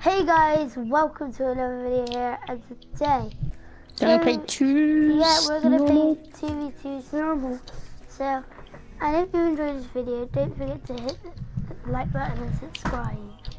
Hey guys, welcome to another video here, and today Gonna play two. Yeah, we're gonna play 2v2 normal. So, and if you enjoyed this video, don't forget to hit the like button and subscribe.